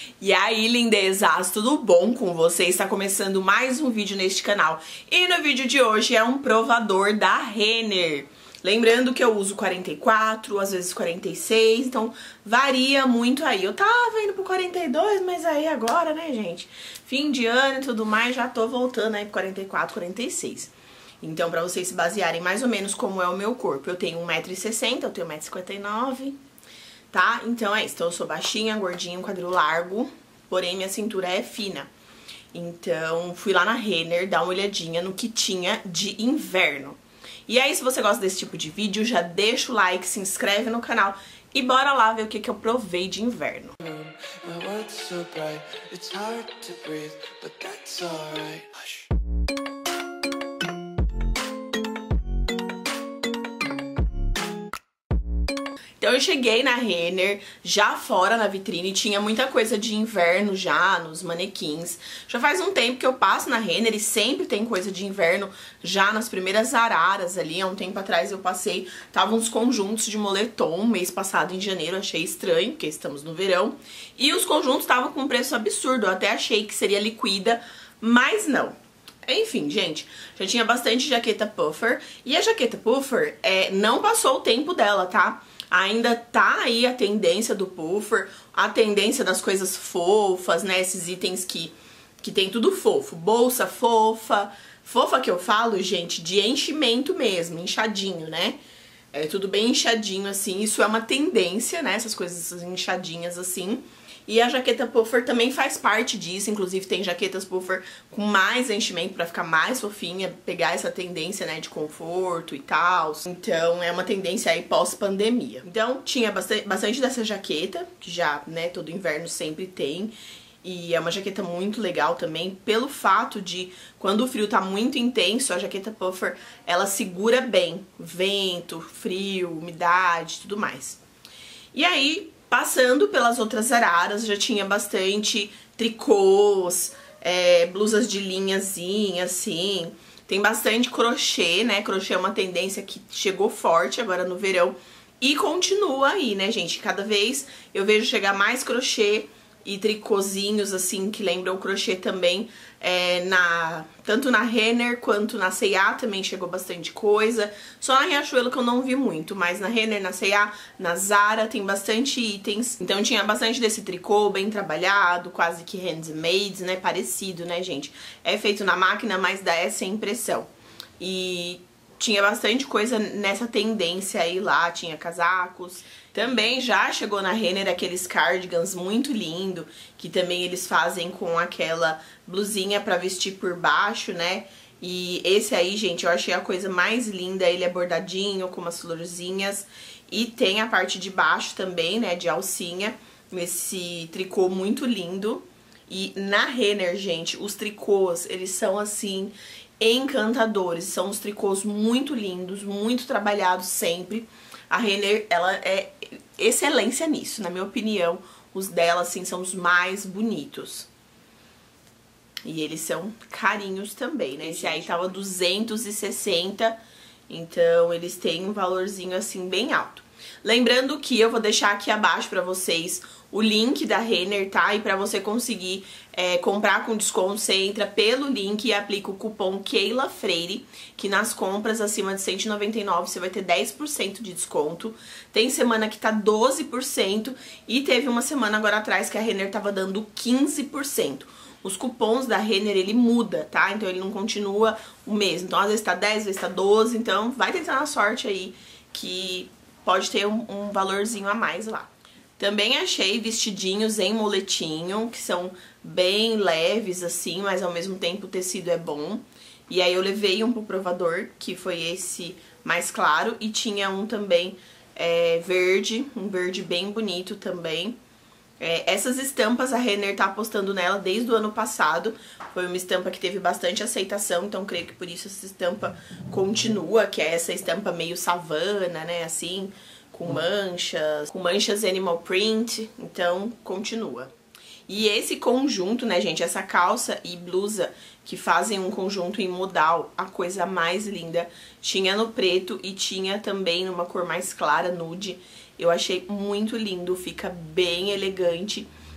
E aí, lindezas, tudo bom com você? Está começando mais um vídeo neste canal. E no vídeo de hoje é um provador da Renner. Lembrando que eu uso 44, às vezes 46, então varia muito aí. Eu tava indo pro 42, mas aí agora, né, gente? Fim de ano e tudo mais, já tô voltando aí pro 44, 46. Então, pra vocês se basearem mais ou menos como é o meu corpo. Eu tenho 1,60 m, eu tenho 1,59 m, tá? Então é isso. Então eu sou baixinha, gordinha, um quadril largo, porém minha cintura é fina. Então fui lá na Renner dar uma olhadinha no que tinha de inverno. E aí, se você gosta desse tipo de vídeo, já deixa o like, se inscreve no canal e bora lá ver o que eu provei de inverno. Então eu cheguei na Renner, já fora na vitrine, tinha muita coisa de inverno já nos manequins. Já faz um tempo que eu passo na Renner e sempre tem coisa de inverno já nas primeiras araras ali. Há um tempo atrás eu passei, estavam uns conjuntos de moletom, mês passado em janeiro, achei estranho, porque estamos no verão. E os conjuntos estavam com um preço absurdo, eu até achei que seria liquida, mas não. Enfim, gente, já tinha bastante jaqueta puffer. E a jaqueta puffer não passou o tempo dela, tá? Ainda tá aí a tendência do puffer, a tendência das coisas fofas, né? Esses itens que tem tudo fofo. Bolsa fofa. Fofa que eu falo, gente, de enchimento mesmo, inchadinho, né? É tudo bem inchadinho assim. Isso é uma tendência, né? Essas coisas inchadinhas assim. E a jaqueta puffer também faz parte disso, inclusive tem jaquetas puffer com mais enchimento pra ficar mais fofinha, pegar essa tendência, né, de conforto e tal. Então é uma tendência aí pós-pandemia. Então tinha bastante dessa jaqueta, que já, né, todo inverno sempre tem. E é uma jaqueta muito legal também, pelo fato de, quando o frio tá muito intenso, a jaqueta puffer, ela segura bem vento, frio, umidade e tudo mais. E aí, passando pelas outras araras, já tinha bastante tricôs, blusas de linhazinha, assim. Tem bastante crochê, né? Crochê é uma tendência que chegou forte agora no verão e continua aí, né, gente? Cada vez eu vejo chegar mais crochê e tricôzinhos, assim, que lembram o crochê também, tanto na Renner quanto na C&A também chegou bastante coisa. Só na Riachuelo que eu não vi muito, mas na Renner, na C&A, na Zara tem bastante itens. Então tinha bastante desse tricô bem trabalhado, quase que handmade, né, parecido, né, gente? É feito na máquina, mas dá essa impressão. E tinha bastante coisa nessa tendência aí lá, tinha casacos. Também já chegou na Renner aqueles cardigans muito lindo, que também eles fazem com aquela blusinha pra vestir por baixo, né? E esse aí, gente, eu achei a coisa mais linda, ele é bordadinho, com umas florzinhas. E tem a parte de baixo também, né, de alcinha, esse tricô muito lindo. E na Renner, gente, os tricôs, eles são assim encantadores, são os tricôs muito lindos, muito trabalhados sempre. A Renner, ela é excelência nisso, na minha opinião, os dela, assim, são os mais bonitos. E eles são carinhos também, né? Esse aí tava 260, então eles têm um valorzinho, assim, bem alto. Lembrando que eu vou deixar aqui abaixo pra vocês o link da Renner, tá? E pra você conseguir comprar com desconto, você entra pelo link e aplica o cupom Keila Freire, que nas compras acima de 199 você vai ter 10% de desconto. Tem semana que tá 12% e teve uma semana agora atrás que a Renner tava dando 15%. Os cupons da Renner, ele muda, tá? Então ele não continua o mesmo. Então às vezes tá 10, às vezes tá 12, então vai tentar na sorte aí que pode ter um valorzinho a mais lá. Também achei vestidinhos em moletinho, que são bem leves assim, mas ao mesmo tempo o tecido é bom. E aí eu levei um pro provador, que foi esse mais claro, e tinha um também verde, um verde bem bonito também. Essas estampas a Renner tá apostando nela desde o ano passado. Foi uma estampa que teve bastante aceitação, então creio que por isso essa estampa continua, que é essa estampa meio savana, né, assim, com manchas animal print, então continua. E esse conjunto, né, gente, essa calça e blusa que fazem um conjunto em modal, a coisa mais linda, tinha no preto e tinha também numa cor mais clara, nude. Eu achei muito lindo, fica bem elegante.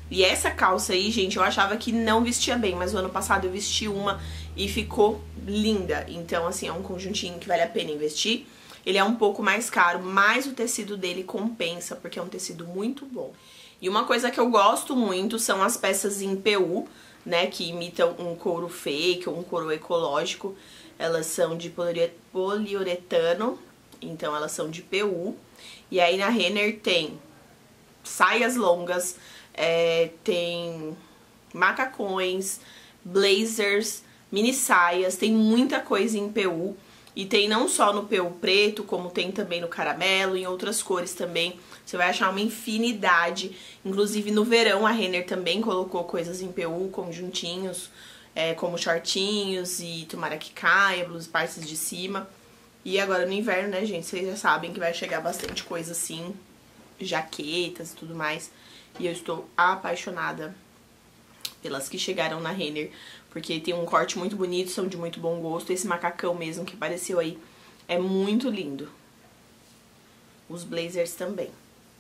E essa calça aí, gente, eu achava que não vestia bem, mas o ano passado eu vesti uma e ficou linda. Então, assim, é um conjuntinho que vale a pena investir. Ele é um pouco mais caro, mas o tecido dele compensa, porque é um tecido muito bom. E uma coisa que eu gosto muito são as peças em PU, né, que imitam um couro fake ou um couro ecológico. Elas são de poliuretano, então elas são de PU. E aí na Renner tem saias longas, tem macacões, blazers, mini saias, tem muita coisa em PU. E tem não só no PU preto, como tem também no caramelo, em outras cores também. Você vai achar uma infinidade. Inclusive no verão a Renner também colocou coisas em PU, conjuntinhos, como shortinhos e tomara que caia, partes de cima. E agora no inverno, né, gente, vocês já sabem que vai chegar bastante coisa assim, jaquetas e tudo mais. E eu estou apaixonada pelas que chegaram na Renner, porque tem um corte muito bonito, são de muito bom gosto. Esse macacão mesmo que apareceu aí é muito lindo. Os blazers também.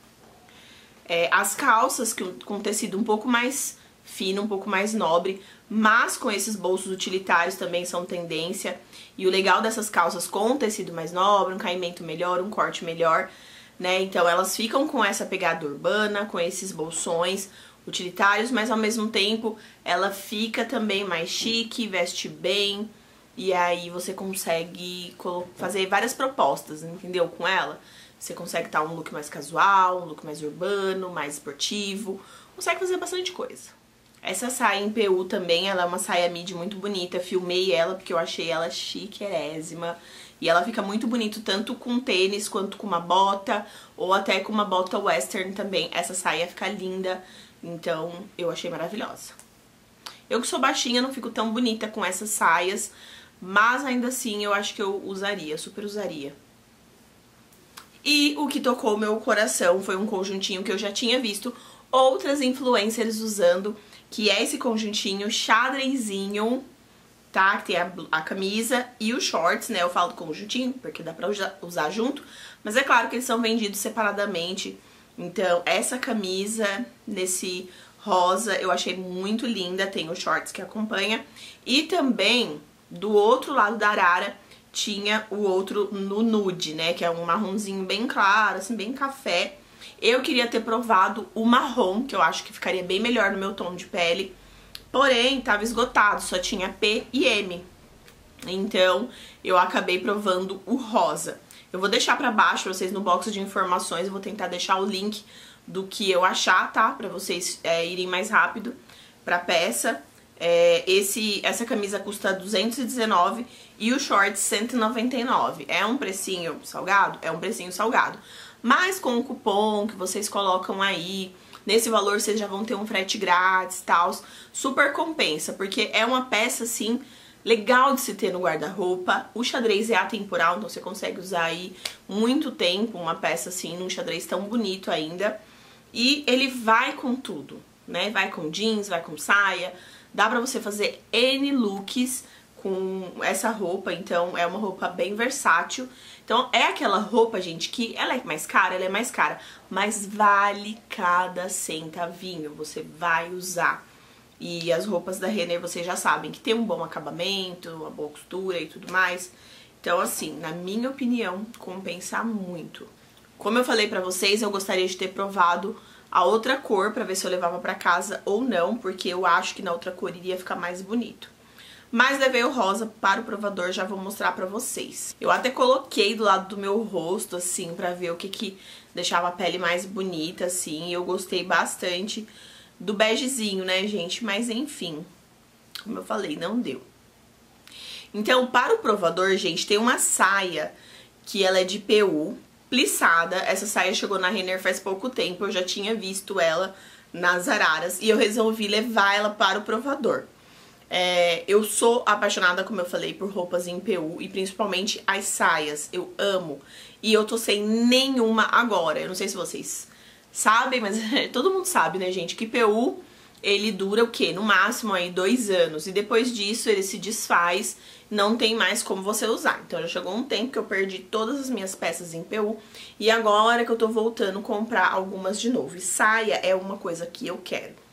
As calças com tecido um pouco mais fino, um pouco mais nobre, mas com esses bolsos utilitários também são tendência. E o legal dessas calças com tecido mais nobre, um caimento melhor, um corte melhor, né? Então elas ficam com essa pegada urbana, com esses bolsões utilitários, mas ao mesmo tempo ela fica também mais chique, veste bem, e aí você consegue fazer várias propostas, entendeu? Com ela. Você consegue estar um look mais casual, um look mais urbano, mais esportivo, consegue fazer bastante coisa. Essa saia em PU também, ela é uma saia midi muito bonita, filmei ela porque eu achei ela chiquérésima. E ela fica muito bonito tanto com tênis quanto com uma bota, ou até com uma bota western também. Essa saia fica linda, então eu achei maravilhosa. Eu que sou baixinha não fico tão bonita com essas saias, mas ainda assim eu acho que eu usaria, super usaria. E o que tocou meu coração foi um conjuntinho que eu já tinha visto outras influencers usando, que é esse conjuntinho xadrezinho, tá? Que tem a camisa e os shorts, né? Eu falo conjuntinho porque dá pra usar junto, mas é claro que eles são vendidos separadamente. Então, essa camisa nesse rosa eu achei muito linda, tem os shorts que acompanha. E também, do outro lado da arara, tinha o outro no nude, né? Que é um marronzinho bem claro, assim, bem café. Eu queria ter provado o marrom, que eu acho que ficaria bem melhor no meu tom de pele. Porém, tava esgotado, só tinha P e M. Então, eu acabei provando o rosa. Eu vou deixar pra baixo pra vocês no box de informações, eu vou tentar deixar o link do que eu achar, tá? Pra vocês irem mais rápido pra peça. Essa camisa custa R$219 e o short R$199. É um precinho salgado? É um precinho salgado. Mas com o cupom que vocês colocam aí, nesse valor vocês já vão ter um frete grátis e tal. Super compensa, porque é uma peça assim legal de se ter no guarda-roupa. O xadrez é atemporal, então você consegue usar aí muito tempo uma peça assim, num xadrez tão bonito ainda. E ele vai com tudo, né? Vai com jeans, vai com saia. Dá pra você fazer N looks com essa roupa, então é uma roupa bem versátil. Então é aquela roupa, gente, que ela é mais cara, mas vale cada centavinho, você vai usar. E as roupas da Renner vocês já sabem que tem um bom acabamento, uma boa costura e tudo mais. Então assim, na minha opinião, compensa muito. Como eu falei pra vocês, eu gostaria de ter provado a outra cor pra ver se eu levava pra casa ou não, porque eu acho que na outra cor iria ficar mais bonito. Mas levei o rosa para o provador, já vou mostrar pra vocês. Eu até coloquei do lado do meu rosto, assim, pra ver o que deixava a pele mais bonita, assim. E eu gostei bastante do begezinho, né, gente? Mas enfim, como eu falei, não deu. Então, para o provador, gente, tem uma saia que ela é de PU, plissada. Essa saia chegou na Renner faz pouco tempo, eu já tinha visto ela nas araras e eu resolvi levar ela para o provador. Eu sou apaixonada, como eu falei, por roupas em PU e principalmente as saias, eu amo. E eu tô sem nenhuma agora, eu não sei se vocês sabem, mas todo mundo sabe, né, gente, que PU, ele dura o quê? No máximo aí 2 anos e depois disso ele se desfaz, não tem mais como você usar. Então já chegou um tempo que eu perdi todas as minhas peças em PU e agora que eu tô voltando a comprar algumas de novo. E saia é uma coisa que eu quero.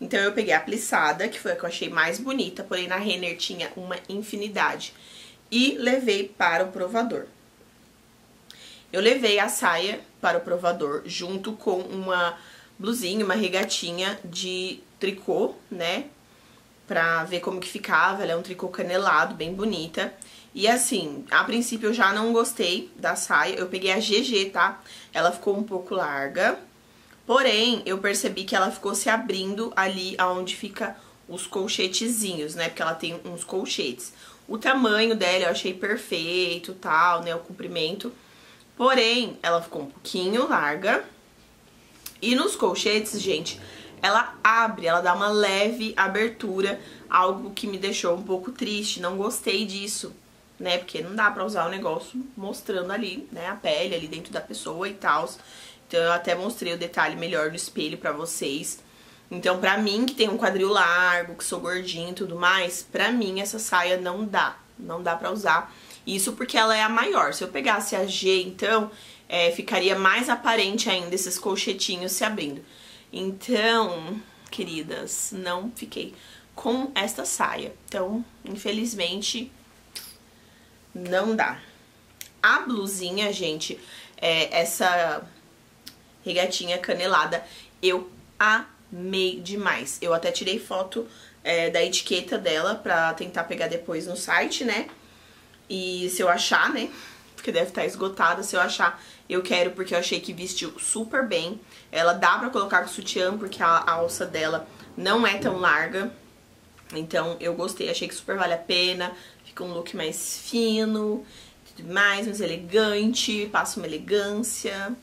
Então eu peguei a plissada, que foi a que eu achei mais bonita, porém na Renner tinha uma infinidade. E levei para o provador. Eu levei a saia para o provador junto com uma blusinha, uma regatinha de tricô, né? Pra ver como que ficava. Ela é um tricô canelado, bem bonita. E assim, a princípio eu já não gostei da saia. Eu peguei a GG, tá? Ela ficou um pouco larga. Porém, eu percebi que ela ficou se abrindo ali onde fica os colchetezinhos, né? Porque ela tem uns colchetes. O tamanho dela eu achei perfeito, tal, né? O comprimento. Porém, ela ficou um pouquinho larga. E nos colchetes, gente, ela abre, ela dá uma leve abertura. Algo que me deixou um pouco triste, não gostei disso, né? Porque não dá pra usar o negócio mostrando ali, né? A pele ali dentro da pessoa e tal. Então eu até mostrei o detalhe melhor no espelho pra vocês. Então pra mim, que tem um quadril largo, que sou gordinha e tudo mais, pra mim essa saia não dá. Não dá pra usar. Isso porque ela é a maior. Se eu pegasse a G, então, ficaria mais aparente ainda esses colchetinhos se abrindo. Então, queridas, não fiquei com esta saia. Então, infelizmente, não dá. A blusinha, gente, essa regatinha canelada, eu amei demais. Eu até tirei foto da etiqueta dela pra tentar pegar depois no site, né? E se eu achar, né, porque deve estar esgotada, se eu achar, eu quero, porque eu achei que vestiu super bem. Ela dá pra colocar com sutiã, porque a alça dela não é tão larga. Então eu gostei, achei que super vale a pena. Fica um look mais fino, tudo mais elegante, passa uma elegância.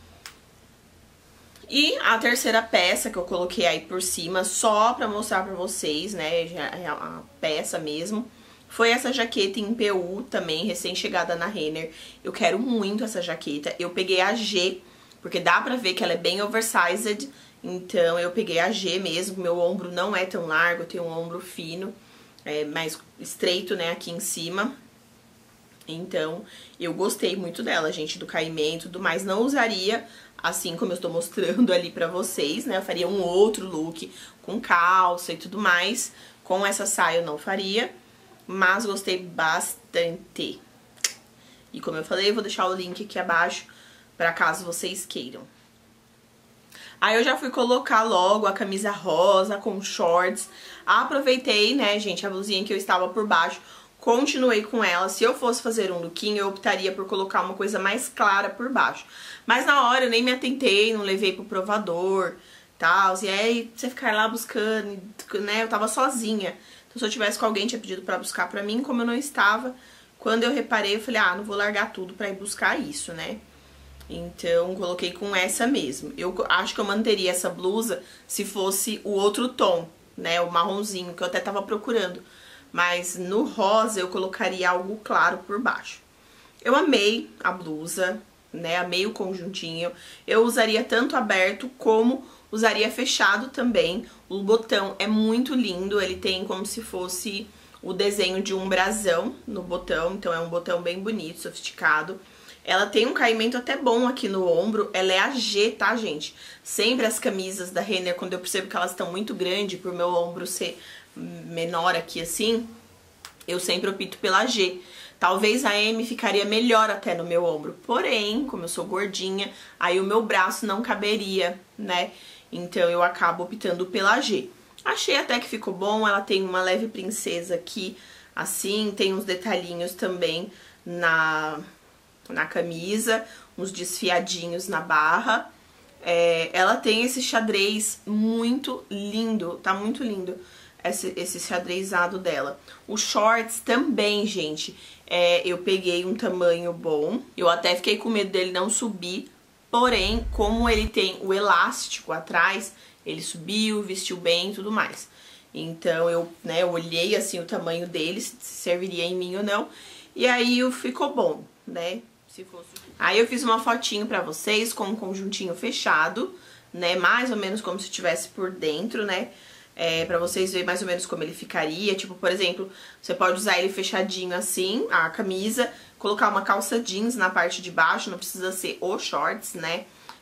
E a terceira peça que eu coloquei aí por cima, só pra mostrar pra vocês, né, já é a peça mesmo, foi essa jaqueta em PU também, recém-chegada na Renner. Eu quero muito essa jaqueta. Eu peguei a G, porque dá pra ver que ela é bem oversized. Então eu peguei a G mesmo. Meu ombro não é tão largo, eu tenho um ombro fino, mais estreito, né, aqui em cima. Então eu gostei muito dela, gente, do caimento e tudo mais. Não usaria assim como eu estou mostrando ali pra vocês, né. Eu faria um outro look com calça e tudo mais. Com essa saia eu não faria. Mas gostei bastante. E como eu falei, eu vou deixar o link aqui abaixo pra caso vocês queiram. Aí eu já fui colocar logo a camisa rosa com shorts. Aproveitei, né, gente, a blusinha que eu estava por baixo. Continuei com ela. Se eu fosse fazer um lookinho, eu optaria por colocar uma coisa mais clara por baixo. Mas na hora eu nem me atentei, não levei pro provador, tal. E aí você ficar lá buscando, né, eu tava sozinha. Se eu tivesse com alguém, tinha pedido pra buscar pra mim, como eu não estava, quando eu reparei, eu falei, não vou largar tudo pra ir buscar isso, né? Então, coloquei com essa mesmo. Eu acho que eu manteria essa blusa se fosse o outro tom, né? O marronzinho, que eu até tava procurando. Mas no rosa, eu colocaria algo claro por baixo. Eu amei a blusa, né? Amei o conjuntinho. Eu usaria tanto aberto como usaria fechado também. O botão é muito lindo, ele tem como se fosse o desenho de um brasão no botão, então é um botão bem bonito, sofisticado. Ela tem um caimento até bom aqui no ombro, ela é a G, tá, gente? Sempre as camisas da Renner, quando eu percebo que elas estão muito grandes, por meu ombro ser menor aqui assim, eu sempre opto pela G. Talvez a M ficaria melhor até no meu ombro, porém, como eu sou gordinha, aí o meu braço não caberia, né? Então eu acabo optando pela G. Achei até que ficou bom, ela tem uma leve princesa aqui, assim, tem uns detalhinhos também na camisa, uns desfiadinhos na barra. Ela tem esse xadrez muito lindo, tá muito lindo esse xadrezado dela. Os shorts também, gente, eu peguei um tamanho bom, eu até fiquei com medo dele não subir, porém, como ele tem o elástico atrás, ele subiu, vestiu bem e tudo mais. Então, eu olhei assim o tamanho dele, se serviria em mim ou não, e aí ficou bom, né? Aí eu fiz uma fotinho pra vocês com um conjuntinho fechado, né? Mais ou menos como se estivesse por dentro, né? Pra vocês verem mais ou menos como ele ficaria. Tipo, por exemplo, você pode usar ele fechadinho assim, a camisa, colocar uma calça jeans na parte de baixo, não precisa ser o shorts, né?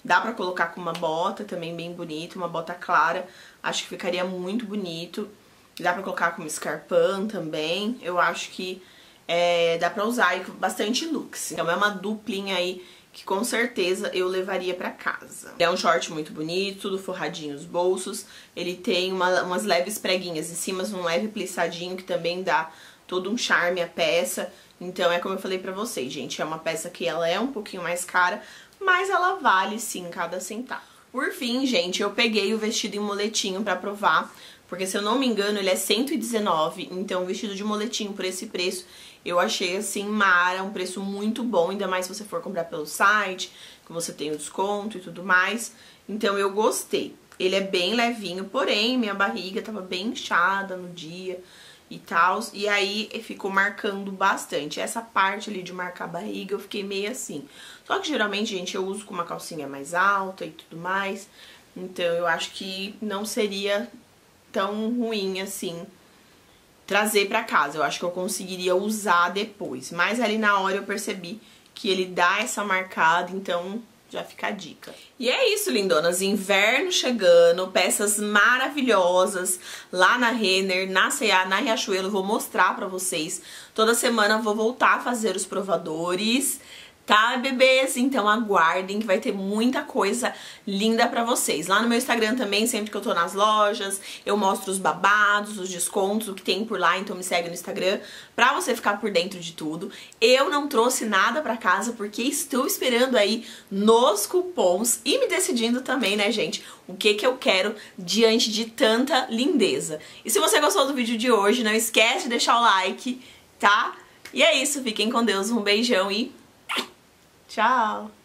Dá pra colocar com uma bota também bem bonita, uma bota clara. Acho que ficaria muito bonito. Dá pra colocar com uma escarpão também. Eu acho que dá pra usar e com bastante looks. Então é uma duplinha aí que com certeza eu levaria pra casa. É um short muito bonito, tudo forradinho os bolsos. Ele tem umas leves preguinhas em cima, um leve plissadinho que também dá todo um charme à peça. Então é como eu falei pra vocês, gente, é uma peça que ela é um pouquinho mais cara, mas ela vale sim cada centavo. Por fim, gente, eu peguei o vestido em moletinho pra provar, porque se eu não me engano ele é R$119, então o vestido de moletinho por esse preço eu achei assim mara, um preço muito bom, ainda mais se você for comprar pelo site, que você tem o desconto e tudo mais. Então eu gostei. Ele é bem levinho, porém minha barriga tava bem inchada no dia e tal, e aí ficou marcando bastante. Essa parte ali de marcar a barriga eu fiquei meio assim. Só que geralmente, gente, eu uso com uma calcinha mais alta e tudo mais, então eu acho que não seria tão ruim assim trazer pra casa. Eu acho que eu conseguiria usar depois, mas ali na hora eu percebi que ele dá essa marcada, então já fica a dica. E é isso, lindonas, inverno chegando, peças maravilhosas lá na Renner, na C&A, na Riachuelo, vou mostrar pra vocês. Toda semana eu vou voltar a fazer os provadores, tá, bebês? Então aguardem que vai ter muita coisa linda pra vocês. Lá no meu Instagram também, sempre que eu tô nas lojas, eu mostro os babados, os descontos, o que tem por lá, então me segue no Instagram pra você ficar por dentro de tudo. Eu não trouxe nada pra casa porque estou esperando aí nos cupons e me decidindo também, né, gente, o que eu quero diante de tanta lindeza. E se você gostou do vídeo de hoje, não esquece de deixar o like, tá? E é isso, fiquem com Deus, um beijão e tchau!